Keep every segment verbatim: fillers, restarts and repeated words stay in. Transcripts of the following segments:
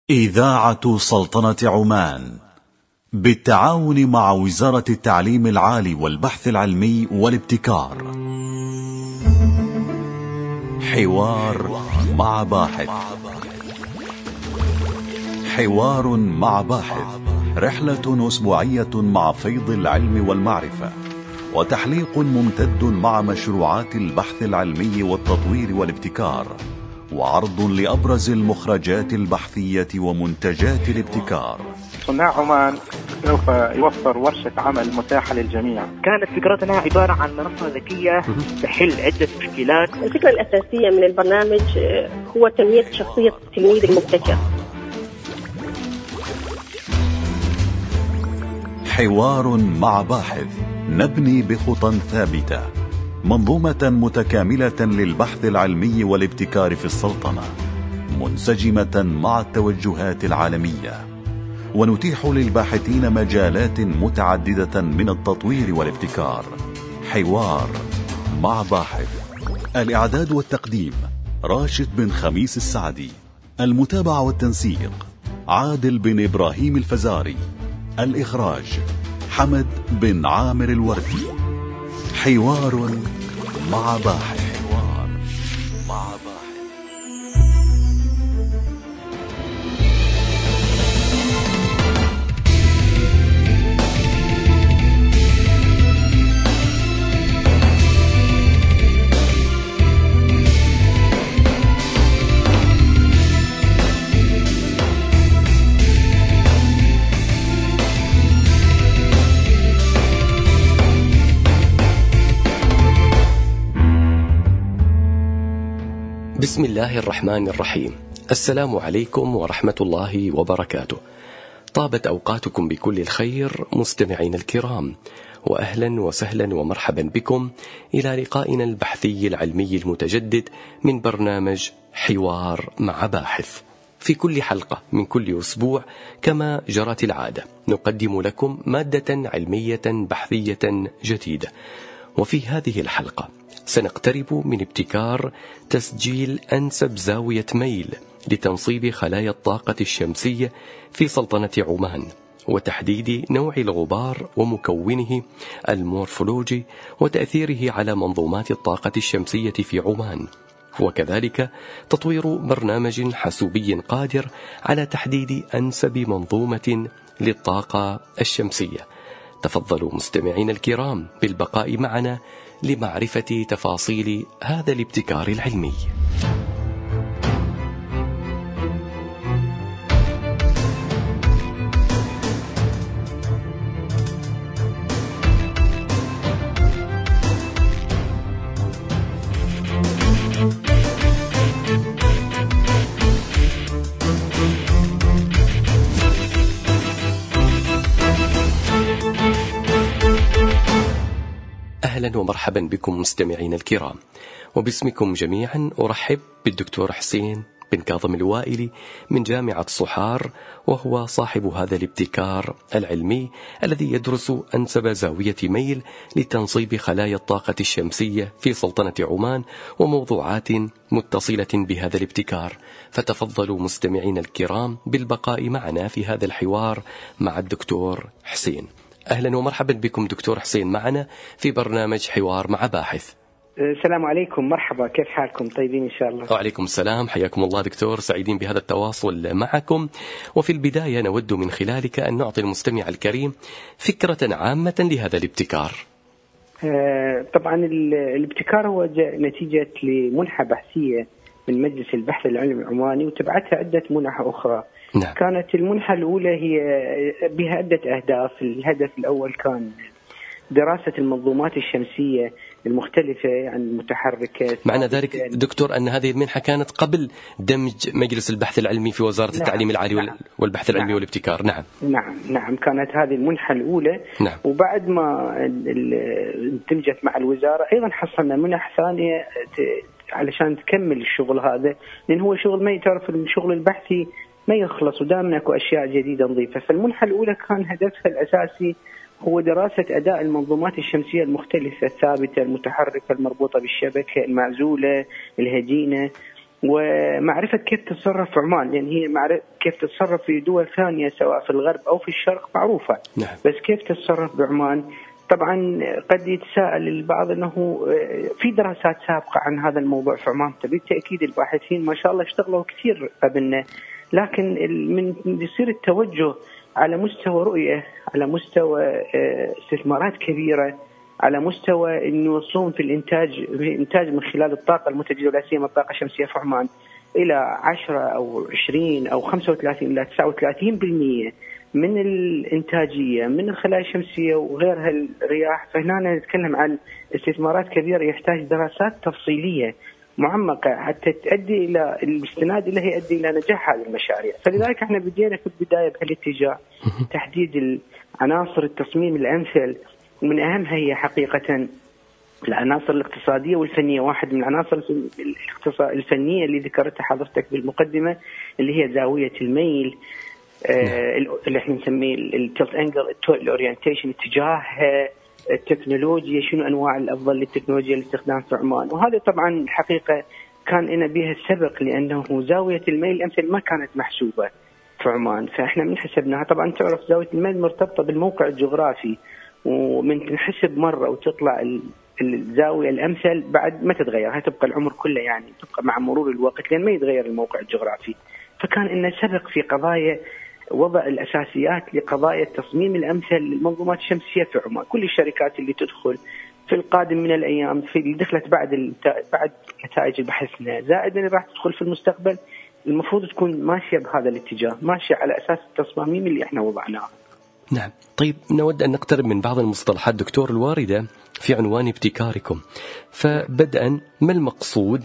إذاعة سلطنة عمان بالتعاون مع وزارة التعليم العالي والبحث العلمي والابتكار. حوار مع باحث. حوار مع باحث، رحلة أسبوعية مع فيض العلم والمعرفة، وتحليق ممتد مع مشروعات البحث العلمي والتطوير والابتكار، وعرض لأبرز المخرجات البحثية ومنتجات الابتكار. صناع عمان سوف يوفر ورشة عمل متاحة للجميع. كانت فكرتنا عبارة عن منصة ذكية تحل عدة مشكلات. الفكرة الأساسية من البرنامج هو تنمية شخصية التلميذ المبتكر. حوار مع باحث، نبني بخطى ثابتة منظومة متكاملة للبحث العلمي والابتكار في السلطنة، منسجمة مع التوجهات العالمية، ونتيح للباحثين مجالات متعددة من التطوير والابتكار. حوار مع باحث. الإعداد والتقديم راشد بن خميس السعدي، المتابعة والتنسيق عادل بن إبراهيم الفزاري، الإخراج حمد بن عامر الوردي. حوار مع باحث. حوار مع باحث. بسم الله الرحمن الرحيم. السلام عليكم ورحمة الله وبركاته. طابت أوقاتكم بكل الخير مستمعين الكرام، وأهلا وسهلا ومرحبا بكم إلى لقائنا البحثي العلمي المتجدد من برنامج حوار مع باحث. في كل حلقة من كل أسبوع كما جرت العادة نقدم لكم مادة علمية بحثية جديدة، وفي هذه الحلقة سنقترب من ابتكار تسجيل أنسب زاوية ميل لتنصيب خلايا الطاقة الشمسية في سلطنة عمان، وتحديد نوع الغبار ومكونه المورفولوجي وتأثيره على منظومات الطاقة الشمسية في عمان، وكذلك تطوير برنامج حاسوبي قادر على تحديد أنسب منظومة للطاقة الشمسية. تفضلوا مستمعين الكرام بالبقاء معنا لمعرفة تفاصيل هذا الابتكار العلمي. أهلا ومرحبا بكم مستمعين الكرام، وباسمكم جميعا أرحب بالدكتور حسين بن كاظم الوائلي من جامعة صحار، وهو صاحب هذا الابتكار العلمي الذي يدرس أنسب زاوية ميل لتنصيب خلايا الطاقة الشمسية في سلطنة عمان وموضوعات متصلة بهذا الابتكار. فتفضلوا مستمعين الكرام بالبقاء معنا في هذا الحوار مع الدكتور حسين. أهلا ومرحبا بكم دكتور حسين معنا في برنامج حوار مع باحث. السلام عليكم، مرحبا، كيف حالكم؟ طيبين إن شاء الله. وعليكم السلام، حياكم الله دكتور، سعيدين بهذا التواصل معكم. وفي البداية نود من خلالك أن نعطي المستمع الكريم فكرة عامة لهذا الابتكار. طبعا الابتكار هو نتيجة لمنحة بحثية من مجلس البحث العلمي العماني، وتبعتها عدة منح أخرى. نعم. كانت المنحة الأولى هي بها عدة أهداف. الهدف الأول كان دراسة المنظومات الشمسية المختلفة، يعني المتحركة. معنى ذلك دكتور أن هذه المنحة كانت قبل دمج مجلس البحث العلمي في وزارة نعم. التعليم العالي نعم. والبحث العلمي نعم. والابتكار. نعم نعم نعم كانت هذه المنحة الأولى. نعم. وبعد ما اندمجت مع الوزارة أيضا حصلنا منح ثانية علشان تكمل الشغل هذا، لأن هو شغل ما يتعرف، الشغل البحثي ما يخلص ودائما اكو اشياء جديده نضيفها. فالمنحه الاولى كان هدفها الاساسي هو دراسه اداء المنظومات الشمسيه المختلفه، الثابته، المتحركه، المربوطه بالشبكه، المعزوله، الهجينه. ومعرفة كيف تتصرف في عمان، لأن هي معرفة كيف تتصرف في دول ثانية سواء في الغرب أو في الشرق معروفة. نعم. بس كيف تتصرف بعمان طبعا قد يتساءل البعض أنه في دراسات سابقة عن هذا الموضوع في عمان، بالتأكيد الباحثين ما شاء الله اشتغلوا كثير قبلنا، لكن من يصير التوجه على مستوى رؤية، على مستوى استثمارات كبيرة، على مستوى أن يوصلون في الإنتاج إنتاج من خلال الطاقة المتجددة ولا سيما الطاقة الشمسية في عمان إلى عشرة أو عشرين أو خمسة وثلاثين إلى تسعة وثلاثين بالمئة من الإنتاجية من الخلايا الشمسية وغيرها الرياح. فهنا نتكلم عن استثمارات كبيرة يحتاج دراسات تفصيلية معمقة حتى تؤدي إلى الاستناد إلى يؤدي إلى نجاح هذه المشاريع. فلذلك احنا بدينا في البداية بهالاتجاه تحديد عناصر التصميم الأمثل، ومن أهمها هي حقيقة العناصر الاقتصادية والفنية. واحد من العناصر الفنية اللي ذكرتها حضرتك بالمقدمة اللي هي زاوية الميل، آه اللي احنا نسميه التلت انجل الاورينتيشن، اتجاه التكنولوجيا، شنو انواع الافضل للتكنولوجيا الاستخدام في عمان. وهذا طبعا الحقيقة كان لنا بها السبق، لأنه زاوية الميل الأمثل ما كانت محسوبة في عمان، فاحنا من حسبناها. طبعا تعرف زاوية الميل مرتبطة بالموقع الجغرافي، ومن تنحسب مرة وتطلع الزاوية الأمثل بعد ما تتغير، هاي تبقى العمر كله يعني تبقى مع مرور الوقت لأن ما يتغير الموقع الجغرافي. فكان إنه سبق في قضايا وضع الأساسيات لقضايا التصميم الأمثل للمنظومات الشمسية في عمان. كل الشركات اللي تدخل في القادم من الأيام في اللي دخلت بعد بعد نتائج بحثنا زائد اللي راح تدخل في المستقبل المفروض تكون ماشية بهذا الاتجاه، ماشية على أساس التصاميم اللي احنا وضعناها. نعم. طيب نود أن نقترب من بعض المصطلحات دكتور الواردة في عنوان ابتكاركم. فبدءا ما المقصود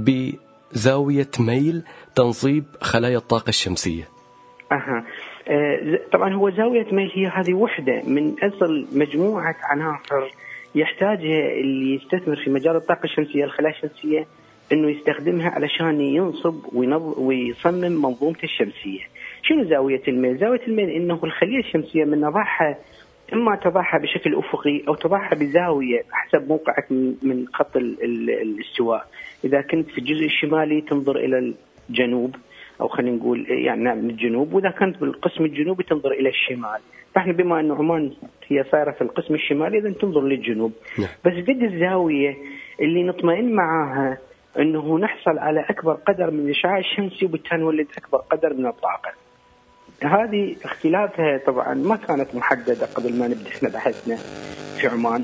بزاوية ميل تنصيب خلايا الطاقة الشمسية؟ أها. آه طبعا هو زاوية ميل هي هذه وحدة من أصل مجموعة عناصر يحتاجها اللي يستثمر في مجال الطاقة الشمسية الخلايا الشمسية إنه يستخدمها علشان ينصب ويصمم منظومته الشمسية. شنو زاوية الميل؟ زاوية الميل إنه الخلية الشمسية من نضعها إما تضعها بشكل أفقي أو تضعها بزاوية حسب موقعك من خط الاستواء. إذا كنت في الجزء الشمالي تنظر إلى الجنوب أو خلينا نقول يعني من الجنوب، وإذا كنت بالقسم الجنوبي تنظر إلى الشمال. فإحنا بما أن عمان هي صايرة في القسم الشمالي إذا تنظر للجنوب. بس قد الزاوية اللي نطمئن معاها أنه نحصل على أكبر قدر من الإشعاع الشمسي وبالتالي نولد أكبر قدر من الطاقة. هذه اختلافها طبعا ما كانت محددة قبل ما نبدأ احنا بحثنا في عمان،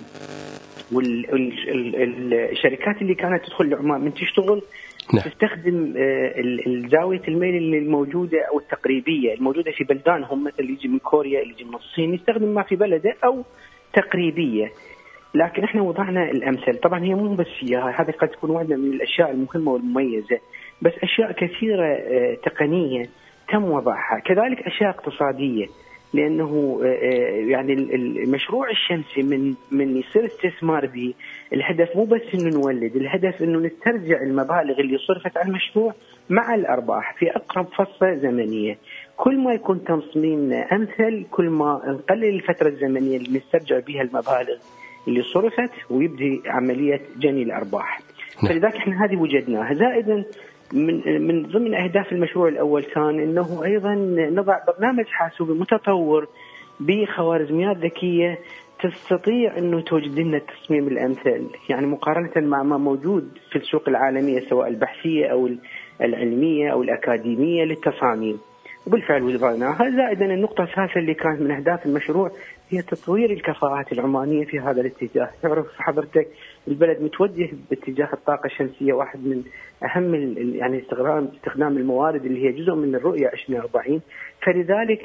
والشركات اللي كانت تدخل لعمان من تشتغل نعم. تستخدم الزاوية الميل اللي الموجودة أو التقريبية الموجودة في بلدانهم، مثل اللي يجي من كوريا اللي يجي من الصين يستخدم ما في بلده أو تقريبية. لكن احنا وضعنا الأمثل. طبعا هي مو بس فيها، هذه قد تكون واحدة من الأشياء المهمة والمميزة، بس أشياء كثيرة تقنية تم وضعها، كذلك أشياء اقتصادية، لأنه يعني المشروع الشمسي من من يصير استثمار به الهدف مو بس إنه نولد، الهدف إنه نسترجع المبالغ اللي صرفت على المشروع مع الأرباح في أقرب فرصة زمنية. كل ما يكون تصميمنا أمثل كل ما نقلل الفترة الزمنية اللي نسترجع بها المبالغ اللي صرفت ويبدي عملية جني الأرباح. فلذلك احنا هذه وجدناها. زائدا من من ضمن أهداف المشروع الأول كان إنه أيضا نضع برنامج حاسوبي متطور بخوارزميات ذكية تستطيع إنه توجد لنا التصميم الأمثل، يعني مقارنة مع ما موجود في السوق العالمية سواء البحثية أو العلمية أو الأكاديمية للتصاميم. وبالفعل وضعناها. زائدا النقطة الثالثة اللي كانت من أهداف المشروع هي تطوير الكفاءات العمانية في هذا الاتجاه. تعرف حضرتك البلد متوجه باتجاه الطاقة الشمسية، واحد من أهم يعني استخدام استخدام الموارد اللي هي جزء من الرؤية عشرين أربعين. فلذلك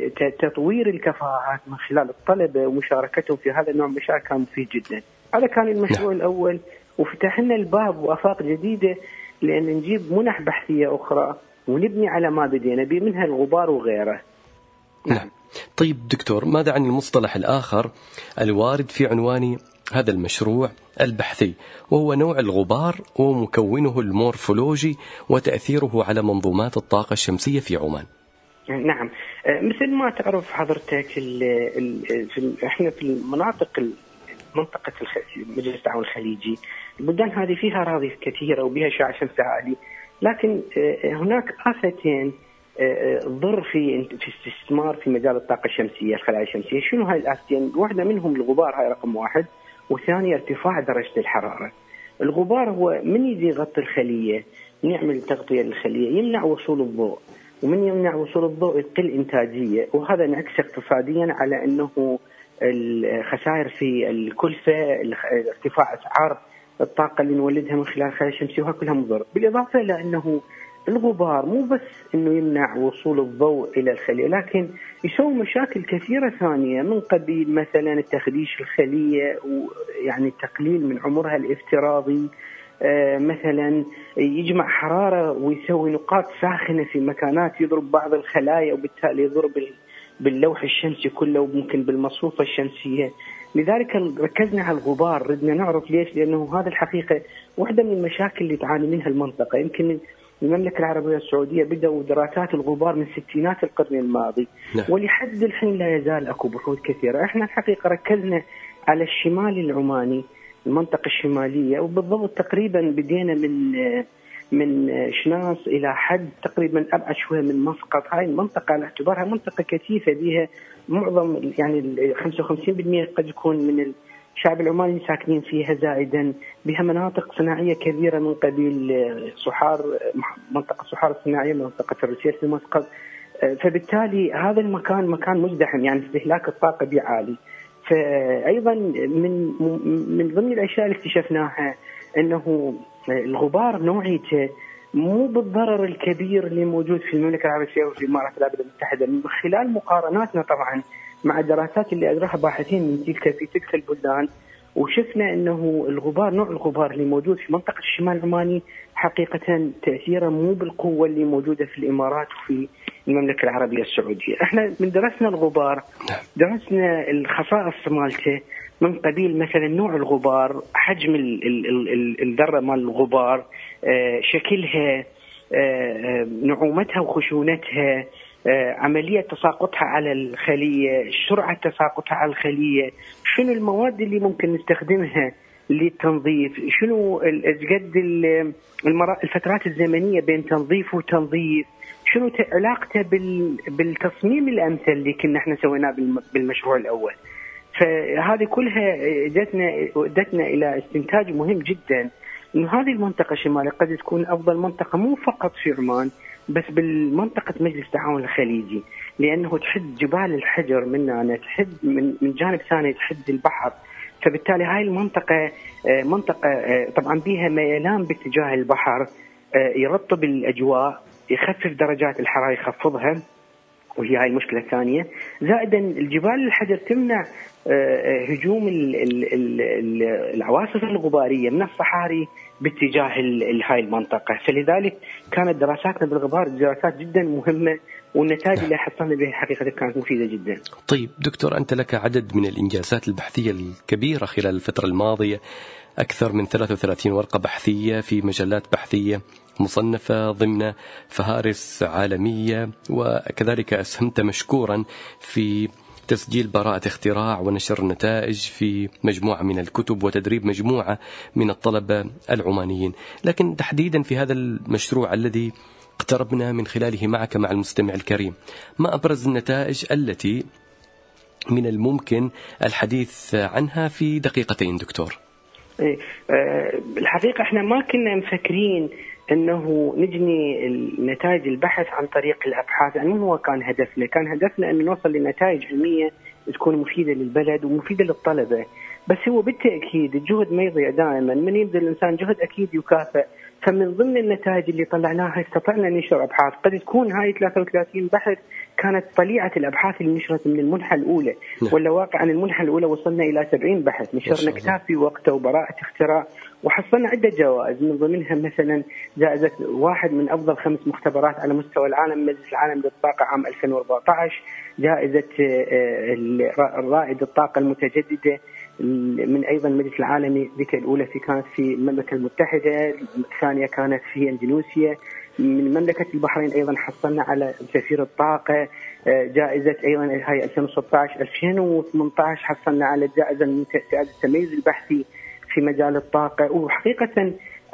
تطوير الكفاءات من خلال الطلبة ومشاركتهم في هذا النوع من المشاريع كان مفيد جدا. هذا كان المشروع الأول، وفتح لنا الباب وآفاق جديدة لأن نجيب منح بحثية أخرى ونبني على ما بدينا به منها الغبار وغيره. نعم. طيب دكتور، ماذا عن المصطلح الآخر الوارد في عنوان هذا المشروع البحثي، وهو نوع الغبار ومكونه المورفولوجي وتأثيره على منظومات الطاقة الشمسية في عمان؟ نعم، مثل ما تعرف حضرتك ال ال في احنا في المناطق منطقة مجلس التعاون الخليجي، البلدان هذه فيها أراضي كثيرة وبها إشعاع شمسي عالي، لكن هناك آفتين ضر في في الاستثمار في مجال الطاقة الشمسية، الخلايا الشمسية. شنو هاي الآفتين؟ واحدة منهم الغبار، هاي رقم واحد، والثانية ارتفاع درجة الحرارة. الغبار هو من يجي يغطي الخلية، من يعمل تغطية للخلية يمنع وصول الضوء، ومن يمنع وصول الضوء يقل إنتاجية، وهذا ينعكس اقتصاديا على أنه الخسائر في الكلفة، ارتفاع أسعار الطاقة اللي نولدها من خلال الخلايا الشمسية، وها كلها مضر. بالإضافة إلى أنه الغبار مو بس أنه يمنع وصول الضوء إلى الخلية، لكن يسوي مشاكل كثيرة ثانية، من قبيل مثلا تخديش الخلية، ويعني تقليل من عمرها الافتراضي، آه مثلا يجمع حرارة ويسوي نقاط ساخنة في مكانات يضرب بعض الخلايا، وبالتالي يضرب باللوح الشمسي كله وممكن بالمصفوفة الشمسية. لذلك ركزنا على الغبار، ردنا نعرف ليش، لأنه هذا الحقيقة واحدة من المشاكل اللي تعاني منها المنطقة. يمكن المملكة العربية السعودية بدأوا دراسات الغبار من ستينات القرن الماضي، نعم. ولحد الحين لا يزال أكو بحوث كثيرة. احنا الحقيقة ركزنا على الشمال العماني، المنطقة الشمالية، وبالضبط تقريبا بدينا من من شناص إلى حد تقريبا أبعد شوية من مسقط. هاي المنطقة على اعتبارها منطقة كثيفة، بها معظم يعني خمسة وخمسين بالمئة قد يكون من الشعب العماني ساكنين فيها زائدا، بها مناطق صناعية كبيرة من قبيل صحار، منطقة صحار الصناعية، منطقة الرسيل في مسقط. فبالتالي هذا المكان مكان مزدحم، يعني استهلاك الطاقة به عالي. فأيضا من من ضمن الأشياء اللي اكتشفناها أنه الغبار نوعيته مو بالضرر الكبير اللي موجود في المملكة العربية وفي الإمارات العربية المتحدة. من خلال مقارناتنا طبعا مع الدراسات اللي أجراها باحثين من تلك في تلك البلدان، وشفنا أنه الغبار، نوع الغبار اللي موجود في منطقة الشمال العماني حقيقة تأثيره مو بالقوة اللي موجودة في الإمارات وفي المملكة العربية السعودية. احنا من درسنا الغبار درسنا الخصائص مالته، من قبيل مثلا نوع الغبار، حجم الذرة مال الغبار، شكلها، نعومتها وخشونتها، عملية تساقطها على الخلية، سرعة تساقطها على الخلية، شنو المواد اللي ممكن نستخدمها للتنظيف، شنو قد الفترات الزمنية بين تنظيف وتنظيف، شنو علاقته بالتصميم الأمثل اللي كنا احنا سويناه بالمشروع الأول. فهذه كلها جتنا ودتنا إلى استنتاج مهم جدا، إنه هذه المنطقة الشمالية قد تكون أفضل منطقة مو فقط في عمان بس بالمنطقة مجلس التعاون الخليجي، لأنه تحد جبال الحجر مننا، تحد من من جانب ثاني تحد البحر. فبالتالي هاي المنطقة منطقة طبعا بها ميلان باتجاه البحر، يرطب الأجواء، يخفف درجات الحرارة، يخفضها، وهي هاي المشكلة الثانية. زائدا الجبال الحجر تمنع هجوم العواصف الغبارية من الصحاري باتجاه هاي المنطقة. فلذلك كانت دراساتنا بالغبار دراسات جدا مهمة، والنتائج اللي حصلنا بها حقيقة كانت مفيدة جدا. طيب دكتور، أنت لك عدد من الإنجازات البحثية الكبيرة خلال الفترة الماضية، أكثر من ثلاثة وثلاثين ورقة بحثية في مجلات بحثية مصنفة ضمن فهارس عالمية، وكذلك أسهمت مشكورا في تسجيل براءة اختراع ونشر النتائج في مجموعة من الكتب وتدريب مجموعة من الطلبة العمانيين. لكن تحديدا في هذا المشروع الذي اقتربنا من خلاله معك مع المستمع الكريم، ما أبرز النتائج التي من الممكن الحديث عنها في دقيقتين دكتور؟ الحقيقة احنا ما كنا مفكرين انه نجني نتائج البحث عن طريق الابحاث، يعني مو هو كان هدفنا، كان هدفنا ان نوصل لنتائج علمية تكون مفيدة للبلد ومفيدة للطلبة. بس هو بالتأكيد الجهد ما يضيع دائما، من يبذل الانسان جهد اكيد يكافئ. فمن ضمن النتائج اللي طلعناها استطعنا ننشر ابحاث، قد تكون هاي ثلاثة وثلاثين بحث كانت طليعة الابحاث اللي نشرت من المنحة الاولى، ولا واقع عن المنحة الاولى وصلنا الى سبعين بحث نشرنا كتاب في وقته وبراءة اختراع، وحصلنا عدة جوائز، من ضمنها مثلا جائزة واحد من افضل خمس مختبرات على مستوى العالم، مجلس العالم للطاقة عام ألفين وأربعة عشر، جائزة رائد الطاقة المتجددة من أيضا المجلس العالمي، ذيك الأولى في كانت في المملكة المتحدة، الثانية كانت في إندونيسيا. من مملكة البحرين أيضا حصلنا على سفير الطاقة، جائزة أيضا هاي ألفين وستة عشر. ألفين وثمانية عشر حصلنا على جائزة من جائزة التميز البحثي في مجال الطاقة. وحقيقة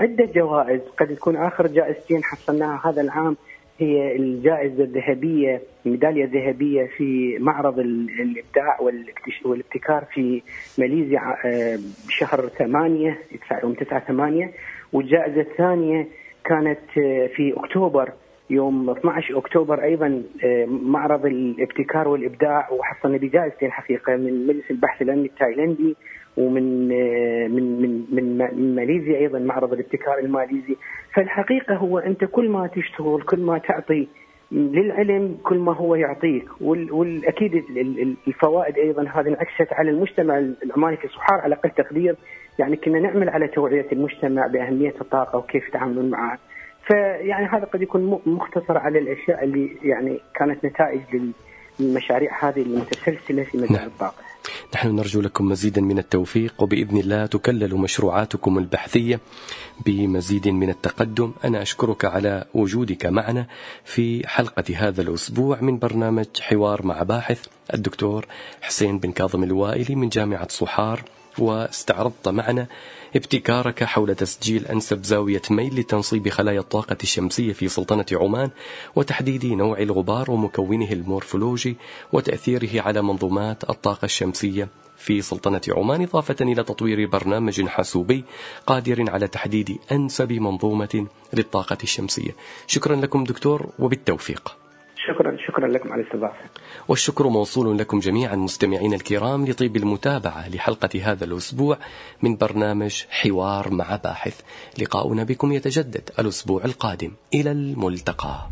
عدة جوائز، قد تكون آخر جائزتين حصلناها هذا العام هي الجائزة الذهبية، الميدالية الذهبية في معرض الإبداع والابتكار في ماليزيا بشهر ثمانية يوم تسعة ثمانية، والجائزة الثانية كانت في أكتوبر يوم اثني عشر أكتوبر أيضا معرض الابتكار والإبداع، وحصلنا بجائزتين الحقيقة من مجلس البحث الأمني التايلندي ومن من من من ماليزيا أيضا معرض الابتكار الماليزي. فالحقيقة هو أنت كل ما تشتغل كل ما تعطي للعلم كل ما هو يعطيك، والأكيد الفوائد أيضا هذه انعكست على المجتمع العماني في صحار على أقل تقدير. يعني كنا نعمل على توعية المجتمع بأهمية الطاقة وكيف يتعاملون معها. فيعني هذا قد يكون مختصر على الأشياء اللي يعني كانت نتائج للمشاريع هذه المتسلسلة في مجال الطاقة. نحن نرجو لكم مزيدا من التوفيق، وبإذن الله تكلل مشروعاتكم البحثية بمزيد من التقدم. أنا أشكرك على وجودك معنا في حلقة هذا الأسبوع من برنامج حوار مع باحث، الدكتور حسين بن كاظم الوائلي من جامعة صحار، واستعرضت معنا ابتكارك حول تسجيل أنسب زاوية ميل لتنصيب خلايا الطاقة الشمسية في سلطنة عمان، وتحديد نوع الغبار ومكونه المورفولوجي وتأثيره على منظومات الطاقة الشمسية في سلطنة عمان، إضافة إلى تطوير برنامج حاسوبي قادر على تحديد أنسب منظومة للطاقة الشمسية. شكرا لكم دكتور وبالتوفيق. شكرا شكرا لكم على الاستضافة. والشكر موصول لكم جميعا مستمعين الكرام لطيب المتابعة لحلقة هذا الأسبوع من برنامج حوار مع باحث. لقاؤنا بكم يتجدد الأسبوع القادم. إلى الملتقى.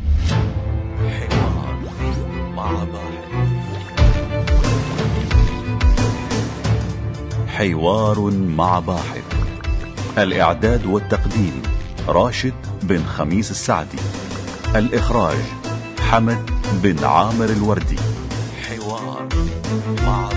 حوار مع باحث. حوار مع باحث. الإعداد والتقديم راشد بن خميس السعدي. الإخراج حمد بن عامر الوردي. حوار مع